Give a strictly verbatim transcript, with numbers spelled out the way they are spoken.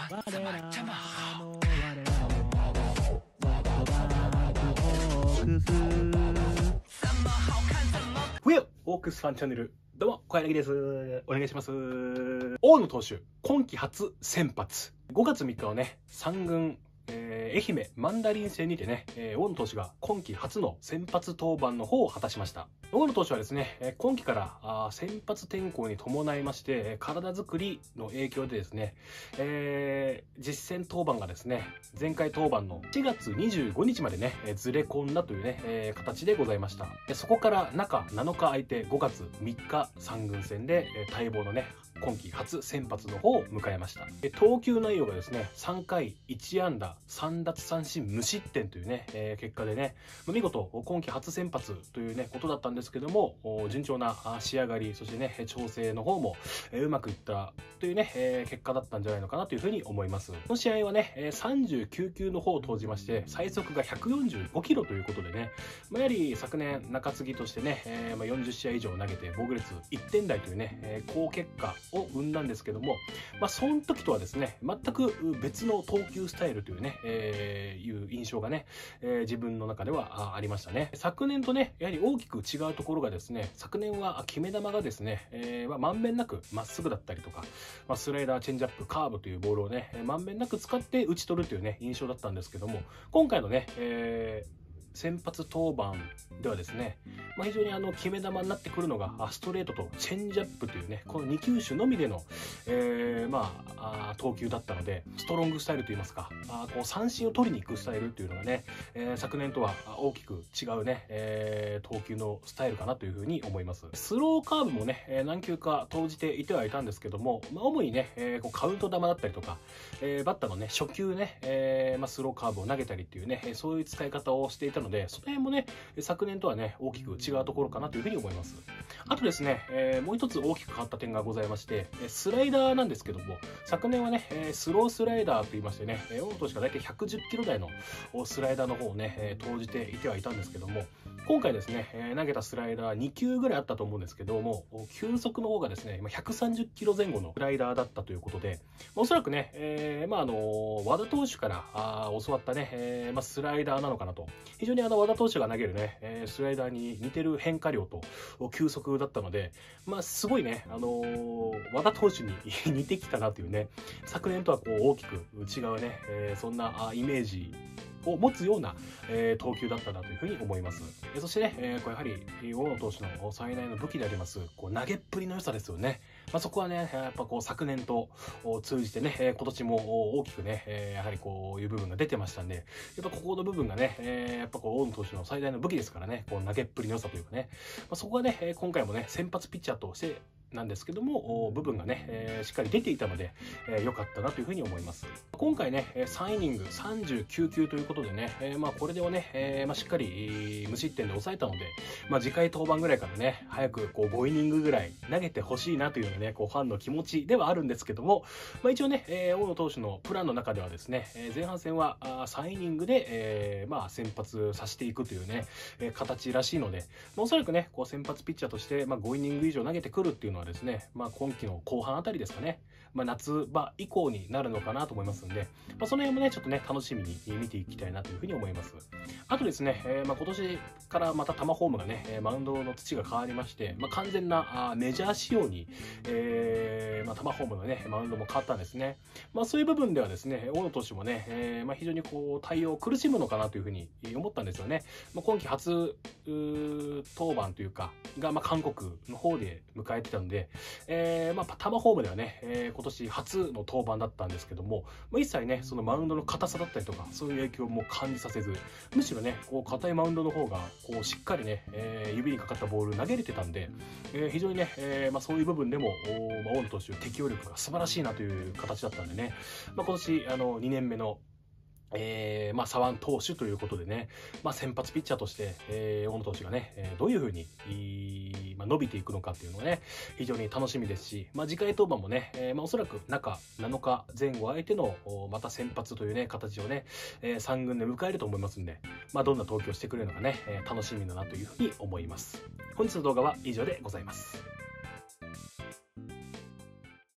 我らの我らのソフトバンクホークスふえオークスファンチャンネル、どうも小柳です。お願いします。大野投手今季初先発、ごがつみっかのねさん軍、えー、愛媛マンダリン戦にてね、えー、大野投手が今季初の先発登板の方を果たしました。大野投手はですね、えー、今季からあ先発転向に伴いまして、体作りの影響でですね、えー、実戦登板がですね、前回登板のしがつにじゅうごにちまでね、えー、ずれ込んだというね、えー、形でございました。でそこから中なのか空いてごがつみっかさん軍戦で、えー、待望のね今季初先発の方を迎えました。投球内容がですね、さんかいいち安打さん奪三振無失点というね、えー、結果でね、見事今季初先発というねことだったんですけども、順調な仕上がり、そしてね調整の方もうまくいったというね、えー、結果だったんじゃないのかなというふうに思います。この試合はねさんじゅうきゅうきゅうの方を投じまして、最速がひゃくよんじゅうごキロということでね、まあ、やはり昨年中継ぎとしてね、えーまあ、よんじゅっしあい以上投げて防御率いってん台というね、えー、好結果を生んだんですけども、まあ、その時とはですね全く別の投球スタイルというね、えー、いう印象がね、えー、自分の中では あ, ありましたね。昨年とねやはり大きく違うところがですね、昨年は決め球がですね、えーまあ、まんべんなくまっすぐだったりとか、まあ、スライダーチェンジアップカーブというボールをねまんべんなく使って打ち取るというね印象だったんですけども、今回のね、えー先発登板ではですね、まあ、非常にあの決め球になってくるのがストレートとチェンジアップというねこのに球種のみでの、えー、まあ投球だったので、ストロングスタイルといいますか、あこう三振を取りに行くスタイルというのがね、えー、昨年とは大きく違うね、えー、投球のスタイルかなというふうに思います。スローカーブもね何球か投じていてはいたんですけども、まあ、主にね、えー、こうカウント球だったりとか、えー、バッターのね初球ね、えーまあ、スローカーブを投げたりっていうね、そういう使い方をしていたので、その辺もね昨年とはね大きく違うところかなというふうに思います。あとですね、えー、もう一つ大きく変わった点がございまして、スライダーなんですけども、昨年はねスロースライダーといいましてね、大野投手が大体ひゃくじゅっキロ台のスライダーの方をね投じていてはいたんですけども、今回ですね投げたスライダーに球ぐらいあったと思うんですけども、球速の方がですねひゃくさんじゅっキロ前後のスライダーだったということで、おそらくね、えーまあ、あの和田投手からあ教わったね、えーまあ、スライダーなのかなと。非常にあの和田投手が投げるね、えー、スライダーに似てる変化量と球速だったので、まあ、すごいね、あのー、和田投手に似てきたなというね、昨年とはこう大きく違うね、えー、そんなイメージを持つような、えー、投球だったなというふうに思います。えー、そしてね、えー、こうやはり大野投手の最大の武器でありますこう投げっぷりの良さですよね。まあ、そこはねやっぱこう昨年と通じてね今年も大きくねやはりこういう部分が出てましたんで、やっぱここの部分がねやっぱこう大野投手の最大の武器ですからね、こう投げっぷりの良さというかね、まあ、そこがね今回もね先発ピッチャーとしてなんですけども部分がね、えー、しっかり出ていたので良、えー、かったなというふうに思います。今回ねさんイニングさんじゅうきゅう球ということでね、えー、まあこれではね、えーまあ、しっかり無失点で抑えたので、まあ、次回登板ぐらいからね早くこうごイニングぐらい投げてほしいなというのねこうファンの気持ちではあるんですけども、まあ、一応ね、えー、大野投手のプランの中ではですね前半戦はあさんイニングで、えーまあ、先発させていくというね、えー、形らしいので、まあ、おそらくねこう先発ピッチャーとして、まあ、ごイニング以上投げてくるっていうのはですね、まあ、今季の後半あたりですかね、まあ、夏場以降になるのかなと思いますんで、まあ、その辺もねちょっとね楽しみに見ていきたいなというふうに思います。あとですね、えーまあ、今年からまたタマホームがねマウンドの土が変わりまして、まあ、完全なあメジャー仕様に、えーまあ、タマホームのねマウンドも変わったんですね。まあ、そういう部分ではですね大野投手もね、えーまあ、非常にこう対応苦しむのかなというふうに思ったんですよね。まあ、今季初登板というかが、まあ、韓国の方で迎えてたんで、えーまあ、タマホームではね、えー、今年初の登板だったんですけども、まあ、一切ねそのマウンドの硬さだったりとかそういう影響も感じさせず、むしろねこう硬いマウンドの方がこうしっかりね、えー、指にかかったボール投げれてたんで、えー、非常にね、えーまあ、そういう部分でもまあ、大野投手適応力が素晴らしいなという形だったんでね、まあ、今年あのにねんめのえー、まあ左腕投手ということでね、まあ、先発ピッチャーとして、えー、大野投手がね、えー、どういうふうに、まあ、伸びていくのかっていうのはね非常に楽しみですし、まあ、次回登板もね、えーまあ、おそらく中なのかぜん後相手のまた先発というね形をね、えー、さん軍で迎えると思いますんで、まあ、どんな投球をしてくれるのかね、えー、楽しみだなというふうに思います。本日の動画は以上でございます。